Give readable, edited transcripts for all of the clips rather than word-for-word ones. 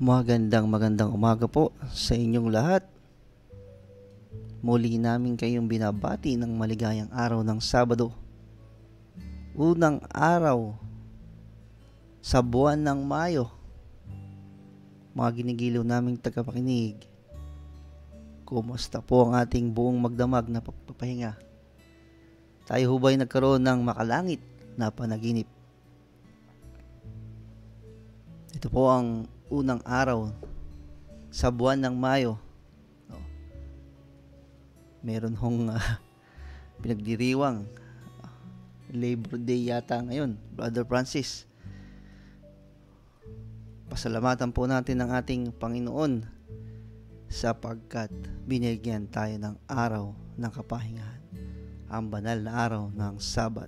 Magandang umaga po sa inyong lahat. Muli namin kayong binabati ng maligayang araw ng Sabado. Unang araw sa buwan ng Mayo. Mga ginigiliw naming tagapakinig, kumusta po ang ating buong magdamag na pagpapahinga? Tayo ho ba'y nagkaroon ng makalangit na panaginip? Ito po ang unang araw sa buwan ng Mayo. Meron hong pinagdiriwang Labor Day yata ngayon, Brother Francis. Pasalamatan po natin ang ating Panginoon sapagkat binigyan tayo ng araw ng kapahingahan, ang banal na araw ng Sabat.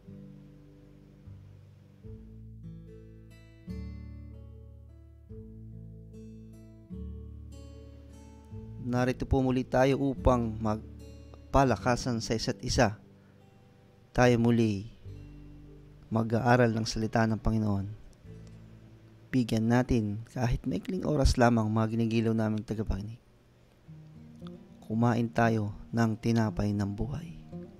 Narito po muli tayo upang magpalakasan sa isa't isa. Tayo muli mag-aaral ng salita ng Panginoon. Bigyan natin kahit maikling oras lamang mga ginigilaw naming tagapakinig. Kumain tayo ng tinapay ng buhay.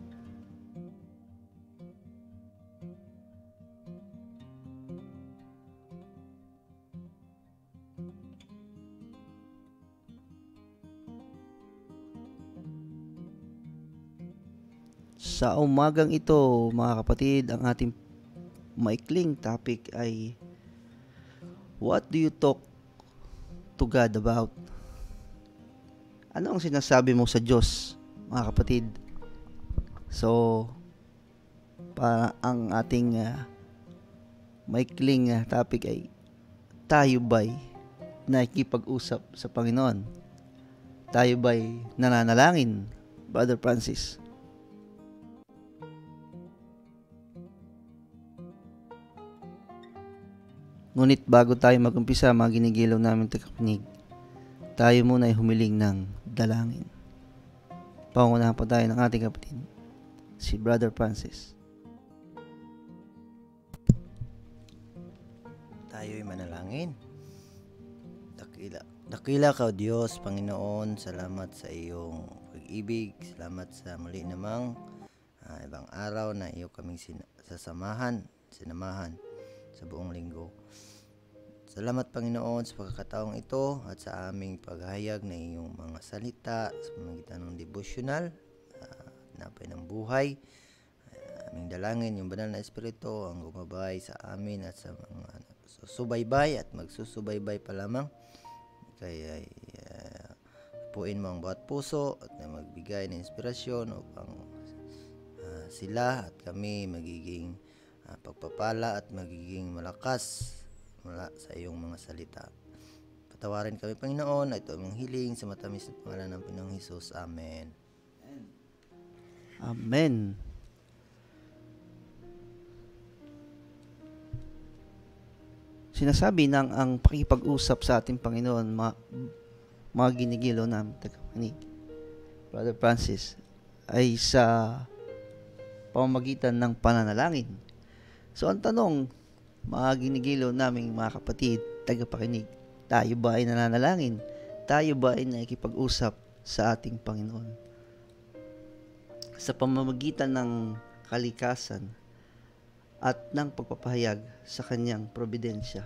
Sa umagang ito, mga kapatid, ang ating maikling topic ay what do you talk to God about? Ano ang sinasabi mo sa Diyos, mga kapatid? So, para ang ating maikling topic ay tayo ba'y nakikipag-usap sa Panginoon? Tayo ba'y nananalangin, Brother Francis? Ngunit bago tayo mag-umpisa, mga ginigilaw namin tagapakinig, tayo muna ay humiling ng dalangin. Pangunahan po tayo ng ating kapatid, si Brother Francis. Tayo'y manalangin. Dakila ka, Diyos, Panginoon, salamat sa iyong pag-ibig, salamat sa muli namang ibang araw na iyo kaming sinamahan sa buong linggo. Salamat, Panginoon, sa pagkakataong ito at sa aming paghayag na iyong mga salita sa pamamagitan ng devotional, napay ng buhay. Aming dalangin yung banal na Espiritu ang gumabay sa amin at sa mga susubaybay at magsusubaybay pa lamang. Kaya puin mo ang bawat puso at magbigay ng inspirasyon upang sila at kami magiging pagpapala at magiging malakas mula sa iyong mga salita. Patawarin kami, Panginoon, ito ang hiling sa matamis na pangalan ng Panginoong Hesus. Amen. Amen. Sinasabi ng ang pakipag-usap sa ating Panginoon, mga ginigilaw namin tagapakinig, Brother Francis, ay sa pamamagitan ng pananalangin. So ang tanong, mga ginigilaw naming mga kapatid, tagapakinig, tayo ba ay nananalangin? Tayo ba ay nakikipag-usap sa ating Panginoon? Sa pamamagitan ng kalikasan at ng pagpapahayag sa kanyang probidensya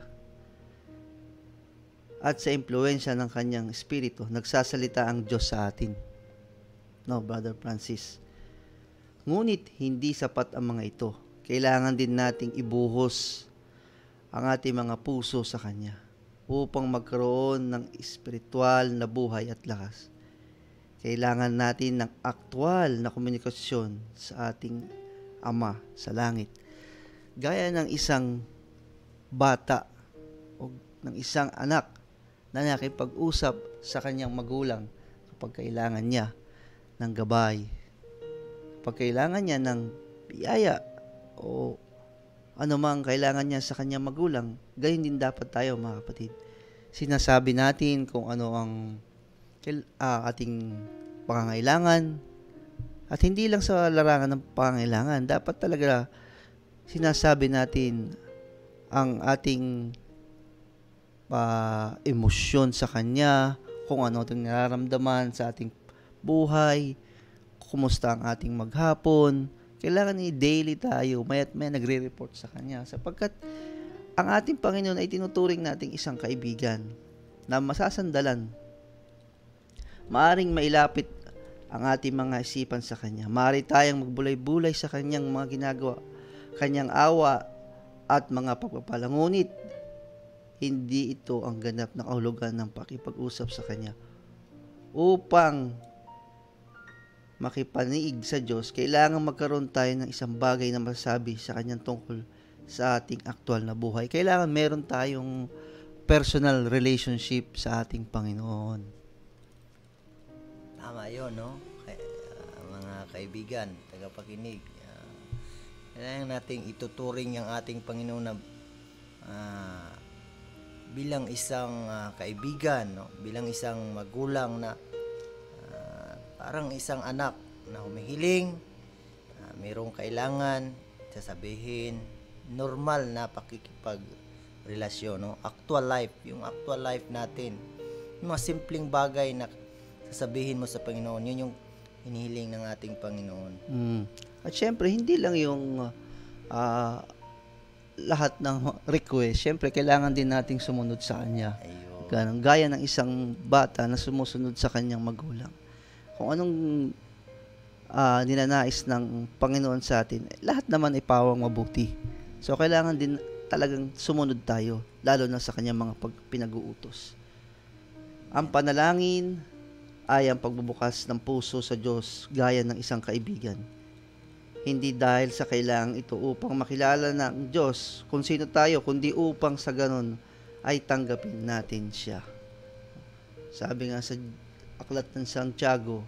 at sa impluensya ng kanyang espiritu, nagsasalita ang Diyos sa atin. No, Brother Francis. Ngunit hindi sapat ang mga ito. Kailangan din nating ibuhos ang ating mga puso sa Kanya upang magkaroon ng espiritual na buhay at lakas. Kailangan natin ng aktwal na komunikasyon sa ating Ama sa langit. Gaya ng isang bata o ng isang anak na nakipag-usap sa kanyang magulang kapag kailangan niya ng gabay, kapag kailangan niya ng biyaya o anumang kailangan niya sa kanyang magulang, gayon din dapat tayo, mga kapatid. Sinasabi natin kung ano ang ating pangangailangan at hindi lang sa larangan ng pangangailangan. Dapat talaga sinasabi natin ang ating emosyon sa Kanya, kung ano ating nararamdaman sa ating buhay, kumusta ang ating maghapon. Kailangan daily tayo, maya't may nagre-report sa Kanya. Sapagkat ang ating Panginoon ay tinuturing nating isang kaibigan na masasandalan. Maaring mailapit ang ating mga isipan sa Kanya. Maaari tayong magbulay-bulay sa Kanyang mga ginagawa, Kanyang awa at mga pagpapala. Ngunit, hindi ito ang ganap na kahulugan ng pakipag-usap sa Kanya. Upang makipaniig sa Diyos, kailangan magkaroon tayo ng isang bagay na masasabi sa Kanyang tungkol sa ating aktual na buhay. Kailangan meron tayong personal relationship sa ating Panginoon. Tama yun, no? Mga kaibigan, tagapakinig, kailangan nating ituturing ang ating Panginoon na bilang isang kaibigan, no? Bilang isang magulang na parang isang anak na humihiling, mayroong kailangan, sasabihin, normal na pakikipagrelasyon, no? Yung actual life natin, yung mga simpleng bagay na sasabihin mo sa Panginoon, yun yung hinihiling ng ating Panginoon. At syempre, hindi lang yung lahat ng request, syempre kailangan din nating sumunod sa Kanya. Ayun. Gaya ng isang bata na sumusunod sa kanyang magulang. Kung anong ninanais ng Panginoon sa atin, lahat naman ay pawang mabuti. So, kailangan din talagang sumunod tayo, lalo na sa kanyang mga pinag-uutos. Ang panalangin ay ang pagbubukas ng puso sa Diyos gaya ng isang kaibigan. Hindi dahil sa kailangan ito upang makilala ng Diyos kung sino tayo, kundi upang sa ganon ay tanggapin natin siya. Sabi nga sa Aklat ng Santiago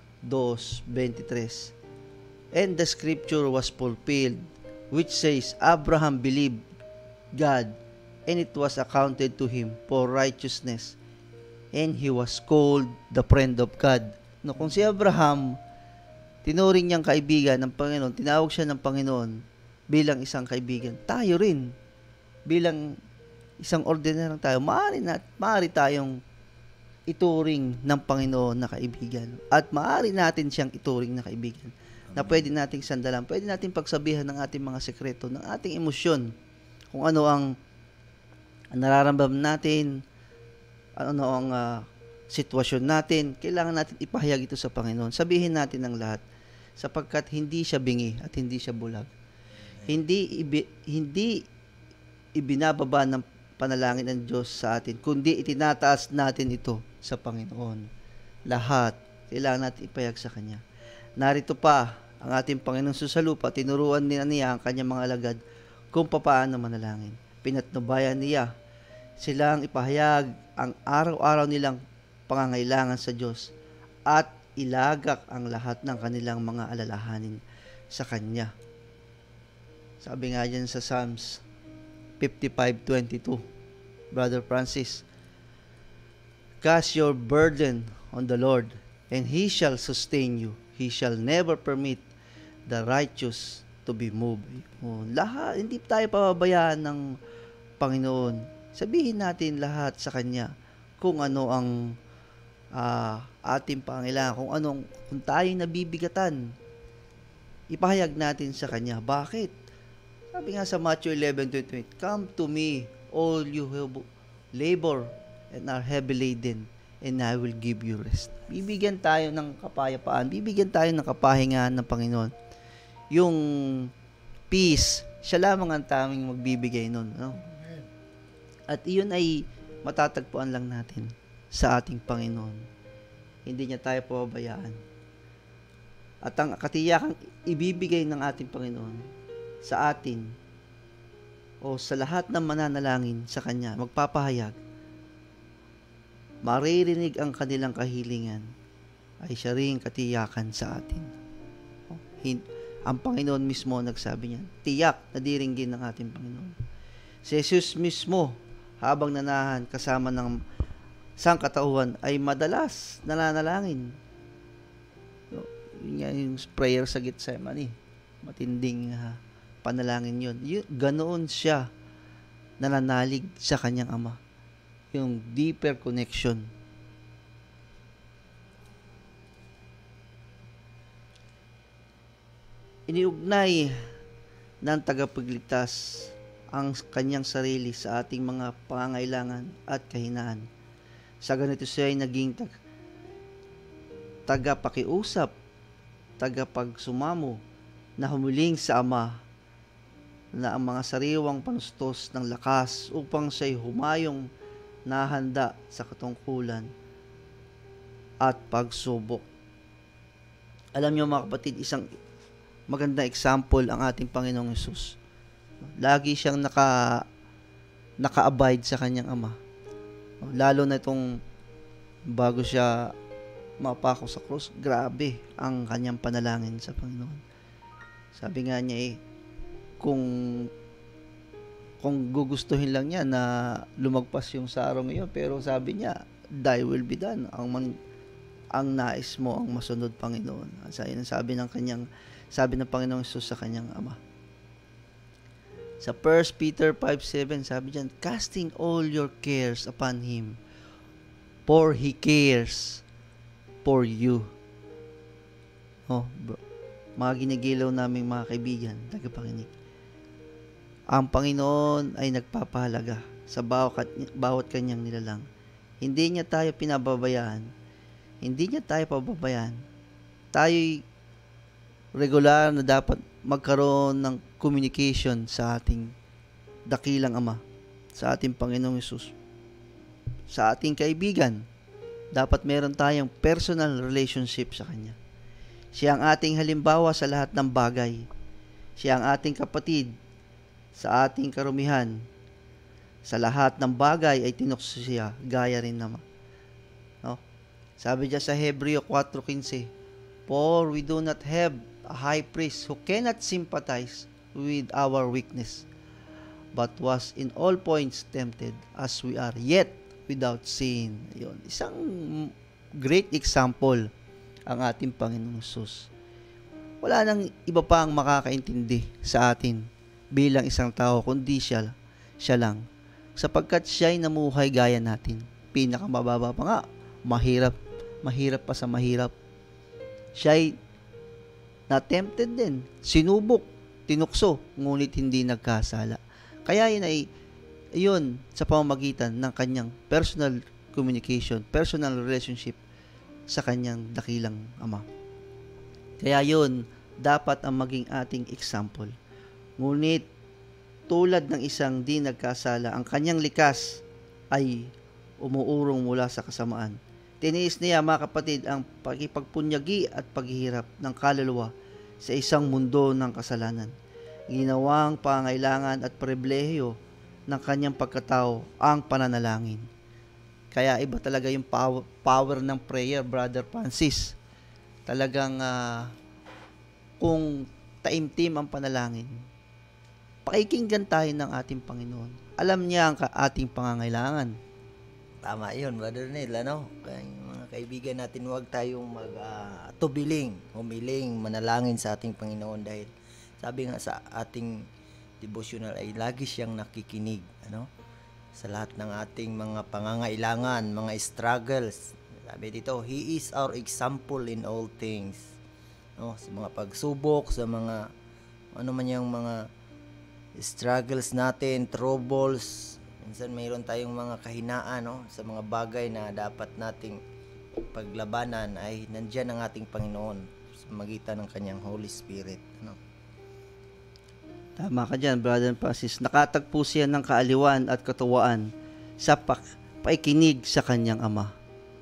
2:23, and the scripture was fulfilled, which says, Abraham believed God, and it was accounted to him for righteousness, and he was called the friend of God. No, kung si Abraham, tinuring niyang kaibigan ng Panginoon, tinawag siya ng Panginoon bilang isang kaibigan, tayo rin, bilang isang ordinaryong tayo, maaari tayong ituring ng Panginoon na kaibigan. At maaari natin siyang ituring na kaibigan na pwede nating sandalan, pwede nating pagsabihan ng ating mga sekreto, ng ating emosyon, kung ano ang nararamdaman natin, ano ang sitwasyon natin, kailangan natin ipahayag ito sa Panginoon. Sabihin natin ang lahat, sapagkat hindi siya bingi at hindi siya bulag. Hindi ibinababa ng panalangin ng Diyos sa atin, kundi itinataas natin ito sa Panginoon. Lahat, kailangan natin ipahayag sa Kanya. Narito pa, ang ating Panginoon sa lupa, tinuruan niya ang Kanyang mga alagad kung paano manalangin. Pinatnubayan niya silang ipahayag ang araw-araw nilang pangangailangan sa Diyos at ilagak ang lahat ng kanilang mga alalahanin sa Kanya. Sabi nga dyan sa Psalms 55:22, Brother Francis, cast your burden on the Lord, and He shall sustain you. He shall never permit the righteous to be moved. Lahat, hindi tayo pababayaan ng Panginoon. Sabihin natin lahat sa Kanya kung ano ang ating pangailangan, kung tayo'y nabibigatan, ipahayag natin sa Kanya. Bakit? Sabi nga sa Matthew 11:28, come to me, all you who labor and are heavy laden, and I will give you rest. Bibigyan tayo ng kapayapaan, bibigyan tayo ng kapahingahan ng Panginoon. Yung peace, siya lamang ang tanging magbibigay nun. No? At iyon ay matatagpuan lang natin sa ating Panginoon. Hindi niya tayo pababayaan. At ang katiyakang ibibigay ng ating Panginoon sa atin o sa lahat ng mananalangin sa Kanya, magpapahayag, maririnig ang kanilang kahilingan, ay siya rin katiyakan sa atin. Ang Panginoon mismo nagsabi niyan, tiyak na diringgin ng ating Panginoon. Si Jesus mismo, habang nanahan kasama ng sangkatauhan, ay madalas nananalangin. Yun nga yung prayer sa Gethsemane, matinding panalangin yun. Ganoon siya nananalig sa kanyang Ama. yung deeper connection. Iniugnay ng tagapagligtas ang kanyang sarili sa ating mga pangangailangan at kahinaan. Sa ganito siya ay naging tagapakiusap, tagapagsumamo na humiling sa Ama na ang mga sariwang panustos ng lakas upang siya'y humayong nahanda sa katungkulan at pagsubok. Alam niyo mga kapatid, isang magandang example ang ating Panginoong Hesus. Lagi siyang naka-abide sa kanyang Ama. Lalo na itong bago siya mapako sa krus, grabe ang kanyang panalangin sa Panginoon. Sabi nga niya kung gugustuhin lang niya na lumagpas yung sarong iyon, pero sabi niya, thy will be done. Ang nais mo ang masunod, Panginoon. Sabi ng Panginoong Hesus sa kanyang Ama. Sa 1 Peter 5:7, sabi diyan, casting all your cares upon Him, for He cares for you. Mga ginigilaw naming mga kaibigan, tagapakinig. Ang Panginoon ay nagpapahalaga sa bawat kanyang nilalang. Hindi niya tayo pinababayaan. Hindi niya tayo pababayaan. Tayo'y regular na dapat magkaroon ng communication sa ating dakilang Ama, sa ating Panginoong Hesus, sa ating kaibigan. Dapat meron tayong personal relationship sa Kanya. Siya ang ating halimbawa sa lahat ng bagay. Siya ang ating kapatid sa ating karumihan. Sa lahat ng bagay ay tinukso siya, gaya rin naman. No? Sabi diya sa Hebreo 4:15, for we do not have a high priest who cannot sympathize with our weakness, but was in all points tempted as we are, yet without sin. Yun. Isang great example ang ating Panginoong Hesus. Wala nang iba pa ang makakaintindi sa atin bilang isang tao, kundi siya lang. Sapagkat siya'y namuhay gaya natin. Pinakamababa pa nga, mahirap pa sa mahirap. Siya'y na-tempted din, sinubok, tinukso, ngunit hindi nagkasala. Kaya yun sa pamamagitan ng kanyang personal communication, personal relationship sa kanyang dakilang Ama. Kaya yun, dapat ang maging ating example. Ngunit, tulad ng isang di nagkasala, ang kanyang likas ay umuurong mula sa kasamaan. Tiniis niya, mga kapatid, ang pagkipagpunyagi at paghihirap ng kaluluwa sa isang mundo ng kasalanan. Ginawang pangailangan at pribilehiyo ng kanyang pagkatao ang pananalangin. Kaya iba talaga yung power ng prayer, Brother Francis. Talagang kung taimtim ang panalangin, pakikinggan tayo ng ating Panginoon. Alam niya ang ating pangangailangan. Tama yun, Brother Neil, Kaya yung mga kaibigan natin, huwag tayong humiling, manalangin sa ating Panginoon dahil sabi nga sa ating devotional ay lagi siyang nakikinig, sa lahat ng ating mga pangangailangan, mga struggles. Sabi dito, He is our example in all things. Sa mga pagsubok, sa mga yung mga struggles natin, troubles. Minsan mayroon tayong mga kahinaan, sa mga bagay na dapat nating paglabanan, ay nandiyan ang ating Panginoon sa magitan ng kanyang Holy Spirit. Tama ka dyan, Brother Francis. Nakatagpo siya ng kaaliwan at katuwaan sa paikinig sa kanyang Ama.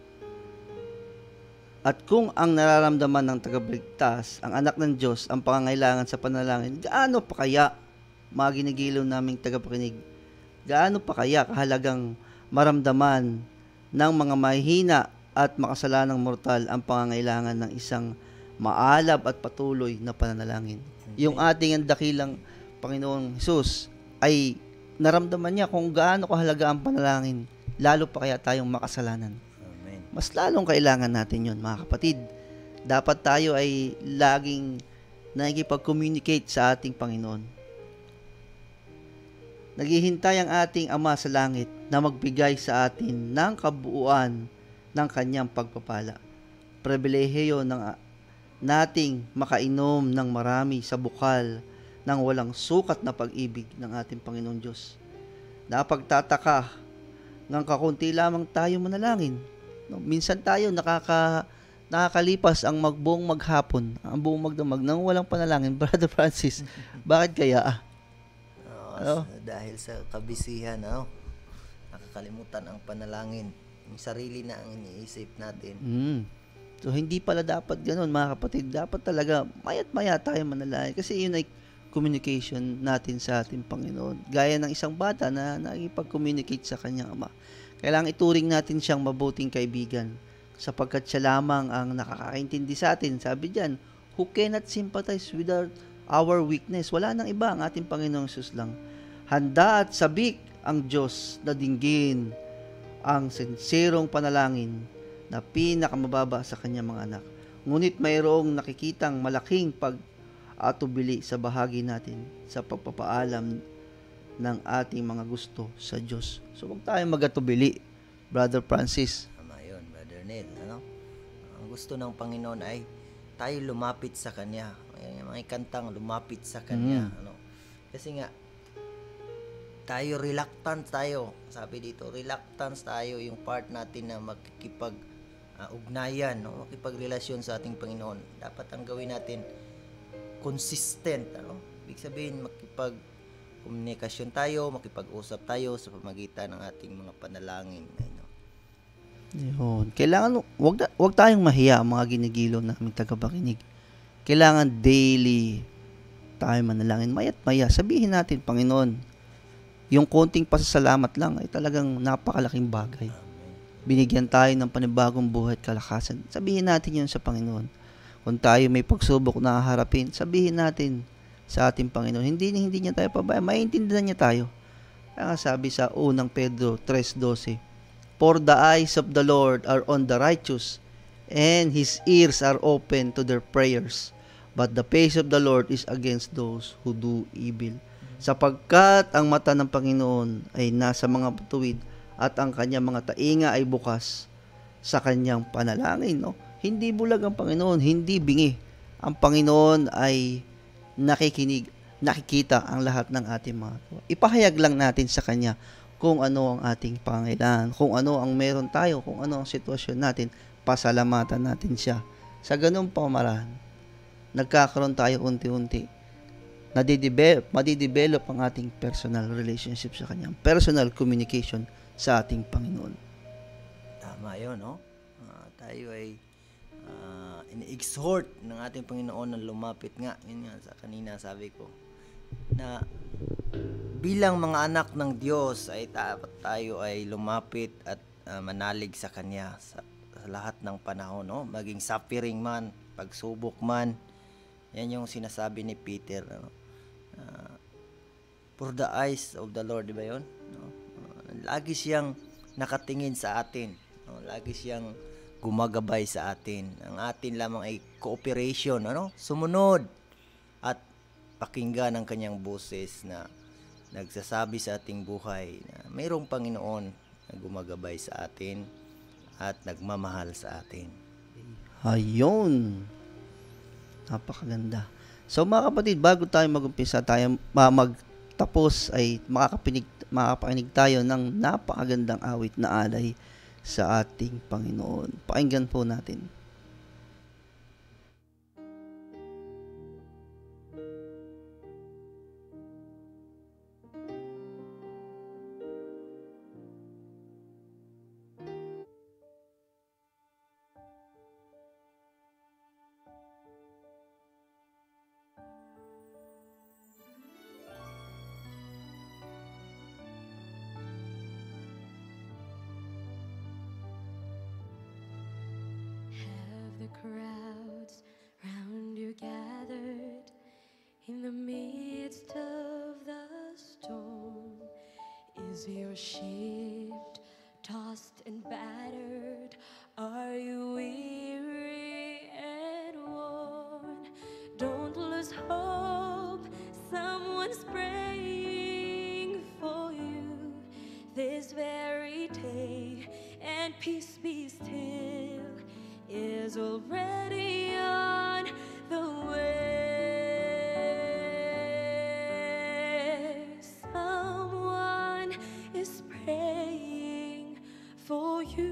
At kung ang nararamdaman ng tagabligtas, ang anak ng Diyos, ang pangangailangan sa panalangin, gaano pa kaya, mga ginigilaw naming tagapakinig, gaano pa kaya kahalagang maramdaman ng mga mahihina at makasalanang mortal ang pangangailangan ng isang maalab at patuloy na pananalangin. Okay. Yung ating dakilang Panginoong Hesus ay naramdaman niya kung gaano kahalaga ang panalangin, lalo pa kaya tayong makasalanan. Amen. Mas lalong kailangan natin yun, mga kapatid. Dapat tayo ay laging nakikipag-communicate sa ating Panginoon. Naghihintay ang ating Ama sa langit na magbigay sa atin ng kabuuan ng kanyang pagpapala. Pribilehiyo ng nating makainom ng marami sa bukal ng walang sukat na pag-ibig ng ating Panginoon Diyos. Napagtataka ng kakunti lamang tayo manalangin. No, minsan tayo nakakalipas ang buong maghapon, ang buong magdamag nang walang panalangin. Brother Francis, bakit kaya? Ano? Dahil sa kabisihan, nakakalimutan ang panalangin. Yung sarili na ang iniisip natin. So, hindi pala dapat ganun, mga kapatid. Dapat talaga, mayat-maya tayo manalangin. Kasi yun ay communication natin sa ating Panginoon. Gaya ng isang bata na nakikipag-communicate sa kanyang Ama. Kailangan ituring natin siyang mabuting kaibigan. Sapagkat siya lamang ang nakakaintindi sa atin. Sabi diyan, who cannot sympathize with our weakness? Wala nang iba, ang ating Panginoong Jesus lang. Handa at sabik ang Diyos na dinggin ang sinserong panalangin na pinakamababa sa kanyang mga anak. Ngunit mayroong nakikitang malaking pag-atubili sa bahagi natin sa pagpapaalam ng ating mga gusto sa Diyos. So, huwag tayong mag-atubili, Brother Francis. Tama yun, Brother Nel. Ang gusto ng Panginoon ay tayo lumapit sa Kanya. May kantang lumapit sa Kanya. Kasi nga, tayo reluctant tayo. Sabi dito, reluctance tayo, yung part natin na makikipag-ugnayan, makipagrelasyon sa ating Panginoon. Dapat ang gawin natin consistent. Ibig sabihin, makipag-komunikasyon tayo, makipag-usap tayo sa pamagitan ng ating mga panalangin. Yun. Kailangan, wag tayong mahiya, mga ginigilo naming tagapakinig. Kailangan daily tayo manalangin, mayat maya. Sabihin natin, Panginoon, yung konting pasasalamat lang ay talagang napakalaking bagay. Binigyan tayo ng panibagong buhay at kalakasan. Sabihin natin yun sa Panginoon. Kung tayo may pagsubok na haharapin, sabihin natin sa ating Panginoon. Hindi niya tayo pabayaan. Maintindihan niya tayo. Kaya sabi sa unang Pedro 3:12, for the eyes of the Lord are on the righteous, and His ears are open to their prayers. But the face of the Lord is against those who do evil. Sapagkat ang mata ng Panginoon ay nasa mga matuwid at ang kanyang mga tainga ay bukas sa kanyang panalangin. Hindi bulag ang Panginoon, hindi bingi. Ang Panginoon ay nakikita ang lahat ng ating mga gawa. Ipahayag lang natin sa Kanya kung ano ang ating pangailangan, kung ano ang meron tayo, kung ano ang sitwasyon natin, pasalamatan natin siya. Sa ganung pamaraan, nagkakaroon tayo unti-unti. Madidevelop ang ating personal relationship sa Kanya, personal communication sa ating Panginoon. Tama yun, tayo ay ini-exhort ng ating Panginoon na lumapit nga. Yun nga, sa kanina sabi ko, na bilang mga anak ng Diyos ay tayo ay lumapit at manalig sa Kanya sa lahat ng panahon, maging suffering man, pagsubok man. Yan yung sinasabi ni Peter, for the eyes of the Lord, di ba yun? Lagi siyang nakatingin sa atin, lagi siyang gumagabay sa atin. Ang atin lamang ay cooperation, sumunod at pakinggan ang kanyang boses na nagsasabi sa ating buhay na mayroong Panginoon na gumagabay sa atin at nagmamahal sa atin. Ayun. Napakaganda. So mga kapatid, bago tayo mag-umpisa, tayo magtapos ay makapakinig tayo ng napakagandang awit na alay sa ating Panginoon. Pakinggan po natin. The crowds round you gathered in the midst of the storm. Is your ship tossed and battered? Are you weary and worn? Don't lose hope. Someone's praying for already on the way. Someone is praying for you.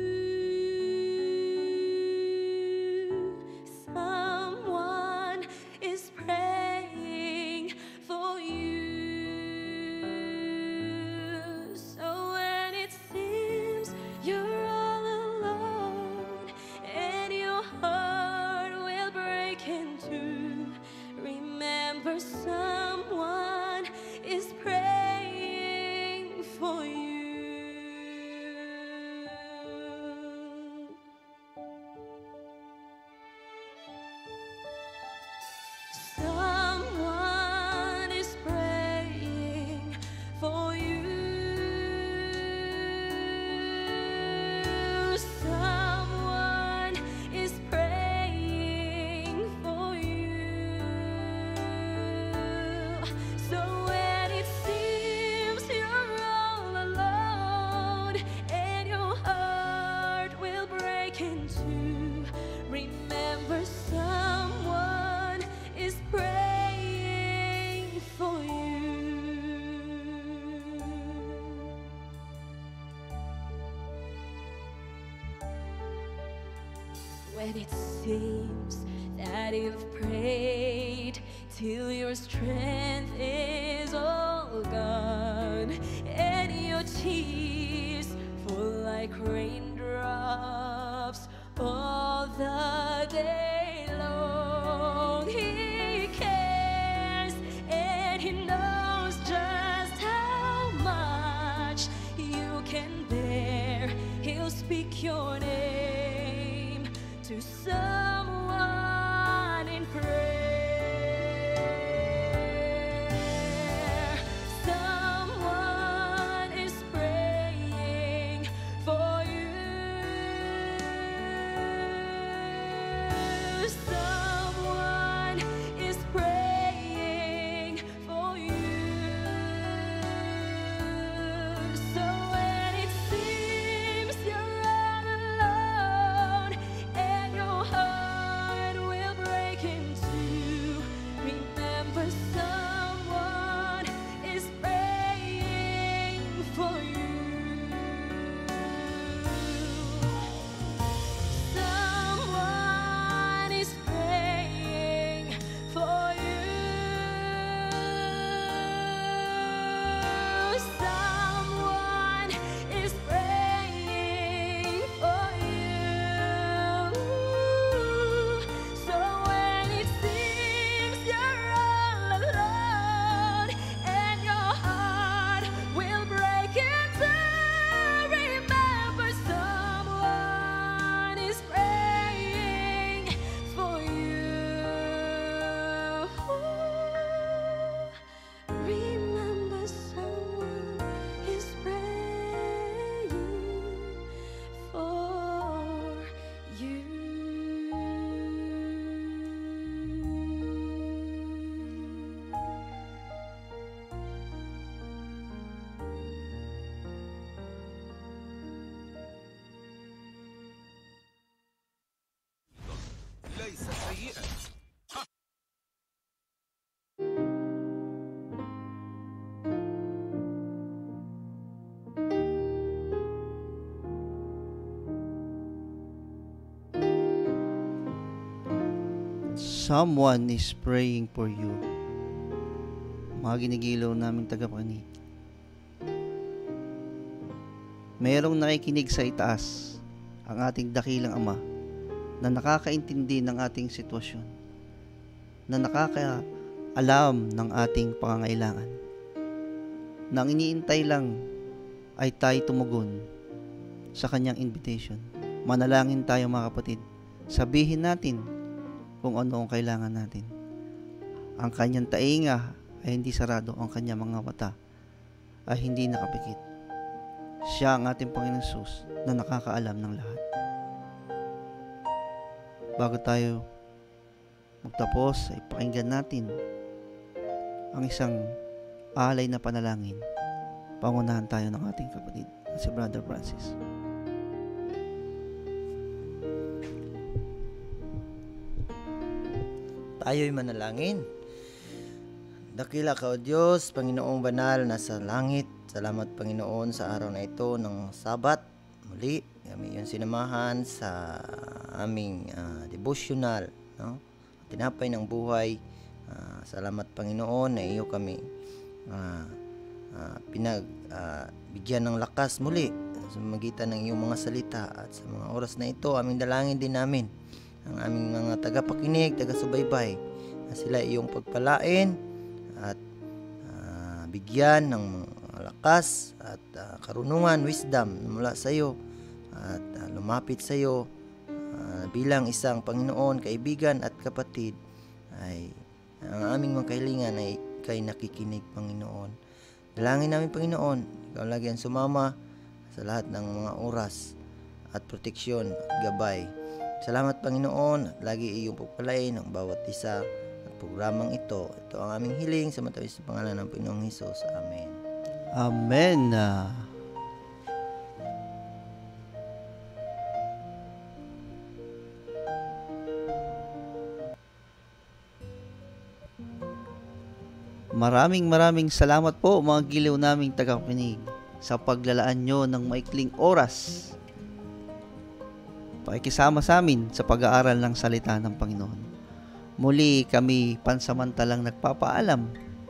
Someone is praying for you. So when it seems you're all alone and your heart will break in two, remember someone is praying for you. Someone is praying for you. Someone is praying for you. So when it seems you're all alone and your heart will break in two, remember someone is praying for you. When it seems that you've prayed till your strength is all gone and your tears fall like raindrops all the day long. He cares and he knows just how much you can bear. He'll speak your name to someone in prayer. Someone is praying for you. Someone is praying for you. So when it seems you're all alone and your heart will break in two, remember someone is praying for you. Someone is praying for you. Someone is praying for you. So when it seems you're all alone and your heart will break in two, remember someone is praying for you. Remember someone is praying for you. ليس سيئا. Someone is praying for you. Mga ginigilaw naming tagapakinig. Mayroong nakikinig sa itaas, ang ating dakilang Ama, na nakakaintindi ng ating sitwasyon, na nakakaalam ng ating pangangailangan, na ang iniintay lang ay tayo tumugon sa kanyang invitation. Manalangin tayo mga kapatid. Sabihin natin kung ano ang kailangan natin. Ang kanyang tainga ay hindi sarado, ang kanyang mga mata ay hindi nakapikit. Siya ang ating Panginoon Jesus na nakakaalam ng lahat. Bago tayo magtapos, ay pakinggan natin ang isang alay na panalangin. Pangunahan tayo ng ating kapatid, si Brother Francis. Tayo'y manalangin. Dakila ka, O Diyos, Panginoong banal na sa langit. Salamat, Panginoon, sa araw na ito ng Sabat. Muli, kami yung sinamahan sa aming devotional, no? Tinapay ng buhay. Salamat, Panginoon, na iyo kami bigyan ng lakas muli sa magitan ng iyong mga salita. At sa mga oras na ito, aming dalangin din namin ang aming mga tagapakinig, taga-subaybay, na sila iyong pagpalain at bigyan ng lakas at karunungan, wisdom mula sa iyo, at lumapit sa iyo bilang isang Panginoon, kaibigan at kapatid. Ay ang aming mga kahilingan ay kay nakikinig, Panginoon. Dalangin namin, Panginoon, ikaw lagi ang sumama sa lahat ng mga oras at proteksyon at gabay. Salamat, Panginoon, at lagi iyong pagpalain ang bawat isa at programang ito. Ito ang aming hiling sa matawis sa pangalan ng Panginoong Hesus. Amen. Amen. Maraming salamat po, mga giliw naming tagapakinig, sa paglalaan nyo ng maikling oras pakikisama sa amin sa pag-aaral ng salita ng Panginoon. Muli kami pansamantalang nagpapaalam.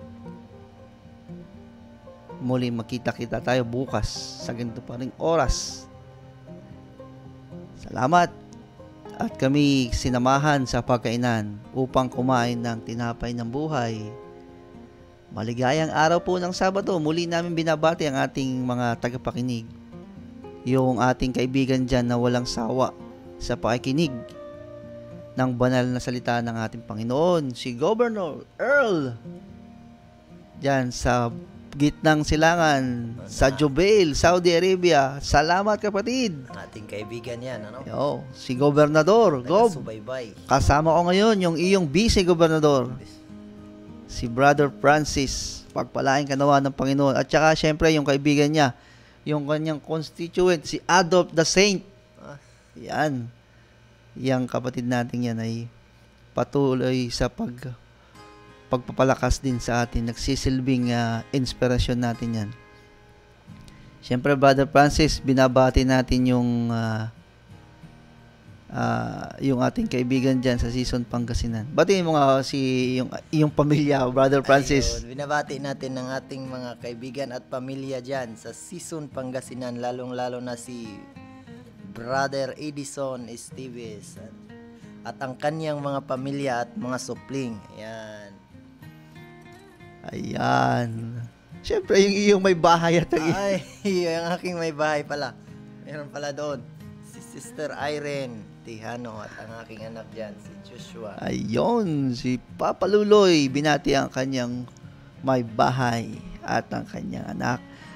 Muli makita-kita tayo bukas sa ganito pa ring oras. Salamat. At kami sinamahan sa pagkainan upang kumain ng tinapay ng buhay. Maligayang araw po ng Sabado. Muli namin binabati ang ating mga tagapakinig. Yung ating kaibigan dyan na walang sawa sa pakikinig ng banal na salita ng ating Panginoon, si Governor Earl, dyan sa gitnang silangan, sa Jubail, Saudi Arabia. Salamat, kapatid. Ating kaibigan yan, ano? Yo, si Gobernador, Gob. Subaybay. Kasama ko ngayon yung iyong vice gobernador, si Brother Francis. Pagpalain ka nawa ng Panginoon. At saka syempre yung kaibigan niya, yung kanyang constituent, si Adolf the Saint. Yan. Yang kapatid natin yan ay patuloy sa pagpapalakas din sa atin. Nagsisilbing inspirasyon natin yan. Syempre, Brother Francis, binabati natin yung ating kaibigan dyan sa Season Pangasinan. Batiin mo nga yung pamilya, Brother Francis. Ayun, binabati natin ng ating mga kaibigan at pamilya dyan sa Season Pangasinan, lalong-lalo na si Brother Edison Esteves at ang kanyang mga pamilya at mga supling. Ayan. Syempre, yung iyong may bahay at ay, yung aking may bahay pala. Meron pala doon si Sister Irene Tihano at ang aking anak dyan, si Joshua. Ayun, si Papa Luloy, binati ang kanyang may bahay at ang kanyang anak.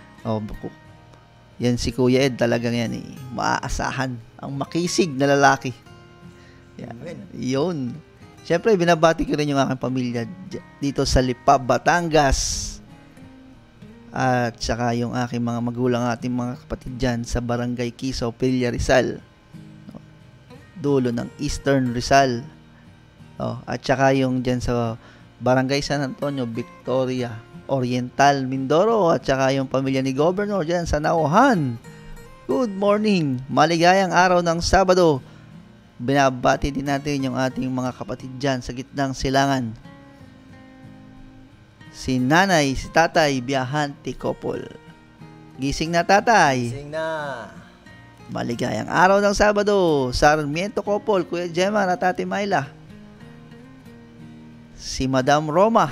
Yan si Kuya Ed, talagang yan maaasahan, ang makisig na lalaki. Yan. Yun. Siyempre, binabati ko rin yung aking pamilya dito sa Lipa, Batangas. At saka yung aking mga magulang, ating mga kapatid dyan sa Barangay Kisaw, Pilya, Rizal. Dulo ng Eastern Rizal. At saka yung dyan sa Barangay San Antonio, Victoria, Oriental, Mindoro. At saka yung pamilya ni Governor dyan sa Nauhan. Good morning. Maligayang araw ng Sabado. Binabati din natin yung ating mga kapatid dyan sa gitnang silangan. Si nanay, si tatay, biyahante couple. Gising na, tatay. Gising na. Maligayang araw ng Sabado. Sarmiento couple, Kuya Gemma at Ate Myla. Si Madam Roma.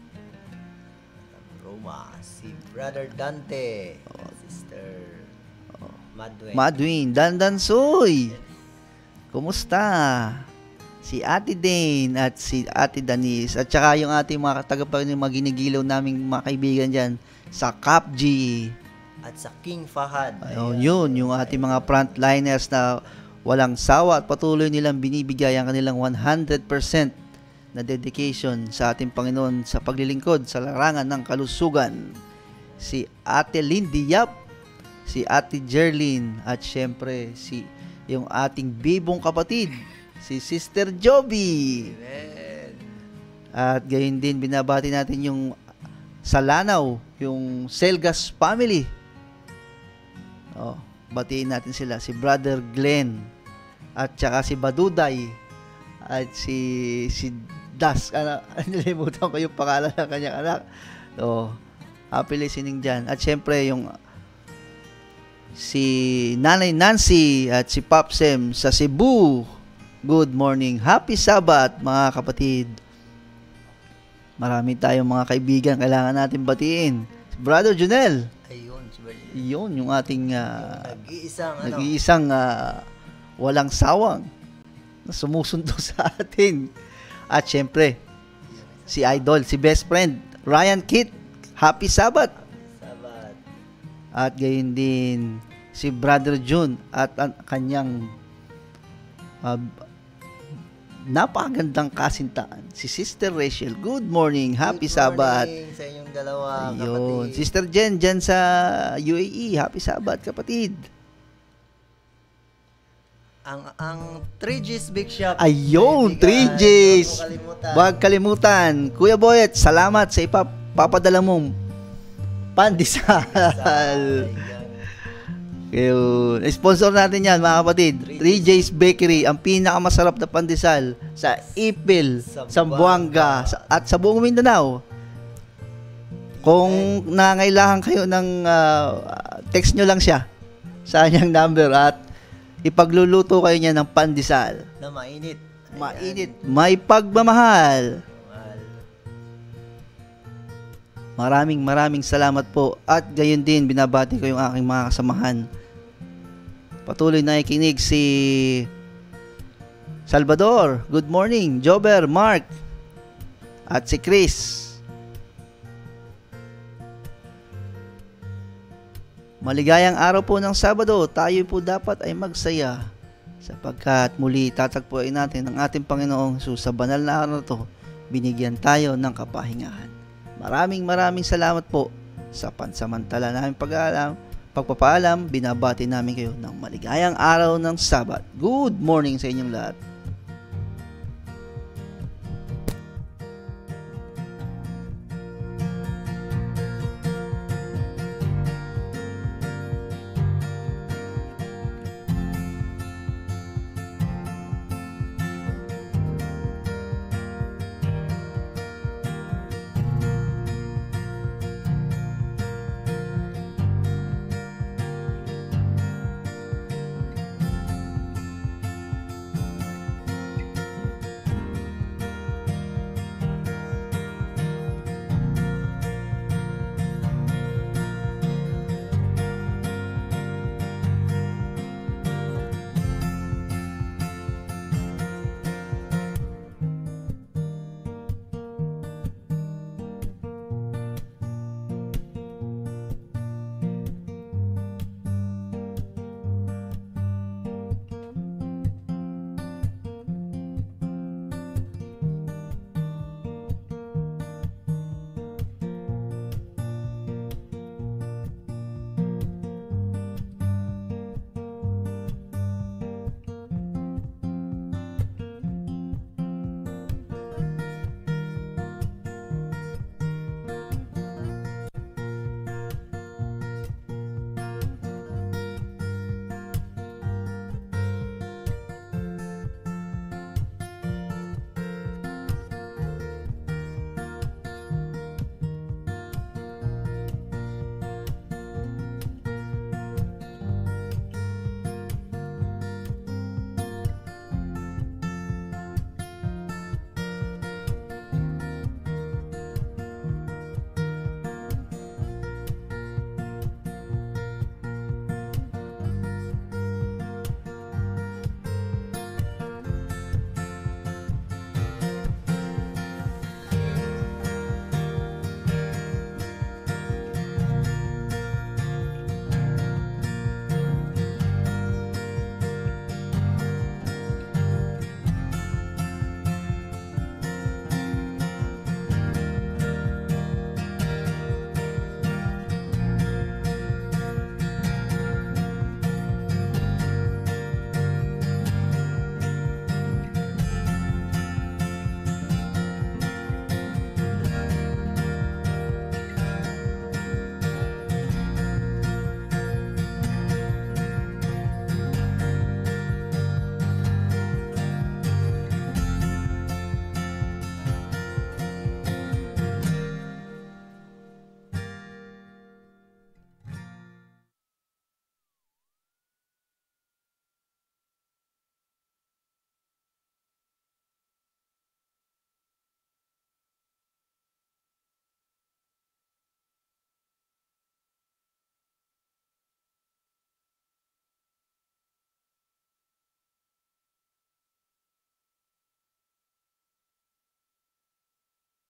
Si Brother Dante. Sister Madwin. Dandansoy. Kumusta? Si Ate Dane at si Ate Danis. At saka yung ating mga tagapakinig, mga ginigilaw naming mga kaibigan dyan sa CAPG. At sa King Fahad. Ayun, yun, yung ating mga frontliners na walang sawa at patuloy nilang binibigay ang kanilang 100% na dedication sa ating Panginoon sa paglilingkod sa larangan ng kalusugan. Si Ate Lindy Yap, si Ate Jerlyn, at syempre yung ating bibong kapatid, si Sister Joby. Amen. At gayon din, binabati natin yung sa Lanao, yung Selgas family. Oh, batiin natin sila, si Brother Glenn, at saka si Baduday, at si Das, nilimutan ko yung pangalan ng kanyang anak. Oh, happy listening dyan. At syempre, yung si Nanay Nancy at si Popsem sa Cebu. Good morning. Happy Sabbath, mga kapatid. Marami tayong mga kaibigan kailangan natin batiin. Si Brother Junel. Ayun, si Brother. Yun, yung ating nag-iisang walang sawang na sumusundo sa atin. At syempre, si Idol, si best friend, Ryan Kit. Happy Sabbath. Sabbath. At gayon din, si Brother June at ang kanyang napakagandang kasintaan, si Sister Rachel. Good morning, happy Sabbath. Good morning sa inyong dalawa, Ayun. kapatid. Sister Jen dyan sa UAE, happy Sabbath, kapatid. Ang 3G's Big Shop. Ayun, kaibigan, 3Gs. huwag Huwag kalimutan. Kuya Boyet, salamat sa ipapadala mong pandesal. Yun. Sponsor natin yan, mga kapatid. 3J's Bakery, ang pinakamasarap na pandesal sa Ipil, Zamboanga, at sa buong Mindanao. Kung nangailangan kayo ng text nyo lang siya sa kanyang number at ipagluluto kayo niya ng pandesal. Na mainit. Mainit, may pagmamahal. Maraming salamat po. At gayon din, binabati ko yung aking mga kasamahan. Patuloy na ikinig si Salvador. Good morning. Jober, Mark. At si Chris. Maligayang araw po ng Sabado. Tayo po dapat ay magsaya sapagkat muli tatagpuin natin ang ating Panginoong Jesus sa banal na araw na to. Binigyan tayo ng kapahingahan. Maraming salamat po sa pansamantala namin pagpapaalam. Binabati namin kayo ng maligayang araw ng Sabat. Good morning sa inyong lahat.